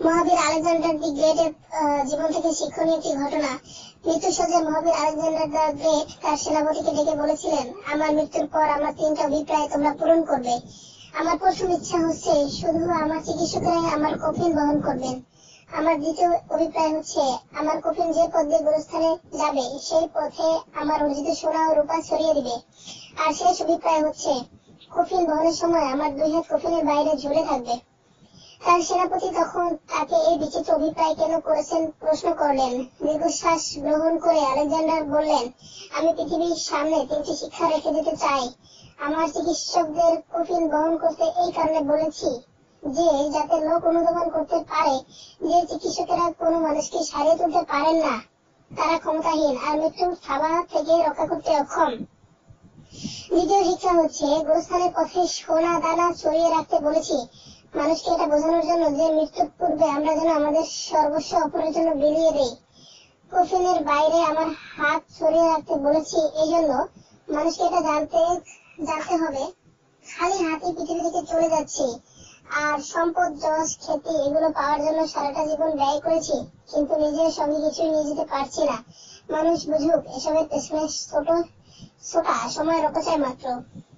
Mahavir Alexander the গ্রেটের জীবন থেকে শিক্ষণীয় একটি ঘটনা। মৃত্যুসজ্জায় মহাবীর আলেকজান্ডার দ্য গ্রেট তার সেনাপতিকে ডেকে বলেছিলেন, আমার মৃত্যুর পর আমার 3টা অভিপ্রায় তোমরা পূরণ করবে। আমার প্রথম ইচ্ছা হচ্ছে শুধু আমার চিকিৎসকেরাই আমার কফিন বহন করবেন। আমার দ্বিতীয় অভিপ্রায় হচ্ছে আমার কফিন যে পথ দিয়ে গোরস্থানে যাবে সেই পথে আমার অর্জিত সোনা ও রূপা ছড়িয়ে দিবে। আর শেষ অভিপ্রায় হচ্ছে কফিন বহনের সময় আমার 2 হাত কফিনের বাইরে ঝুলে থাকবে। তার সেনাপতি তখন তাকে এই বিচিত্র অভিপ্রায় কেন করেছেন প্রশ্ন করলেন। দীর্ঘশ্বাস গ্রহণ করে আলেকজান্ডার বললেন, আমি পৃথিবীর সামনে 3টি শিক্ষা রেখে দিতে চাই। আমার চিকিৎসকদের কফিন বহন করতে এই কারণে বলেছি যে যাতে লোক অনুধাবন করতে পারে যে চিকিৎসকেরা কোনো মানুষকে সারিয়ে তুলতে পারেন না, তারা ক্ষমতাহীন আর মৃত্যুর থাবা থেকে রক্ষা করতে অক্ষম। দ্বিতীয় শিক্ষা হচ্ছে গোরস্থানের পথে সোনা দানা ছড়িয়ে রাখতে বলেছি, মানুষকে এটা বোঝানোর জন্য যে মৃত্যুর পূর্বে আমরা যেন আমাদের সর্বস্ব অপরের জন্য বিলিয়ে দেই। কফিনের বাইরে আমার হাত ছড়িয়ে রাখতে বলেছি এই জন্য মানুষকে এটা জানতে হবে খালি হাতে পৃথিবী থেকে চলে যাচ্ছি, আর সম্পদ যশ খ্যাতি এগুলো পাওয়ার জন্য সারাটা জীবন ব্যয় করেছি, কিন্তু নিজের সঙ্গে কিছুই নিয়ে যেতে পারছি না। মানুষ বুঝুক এসবের পেছনে ছোটা সময়ের অপচয় মাত্র।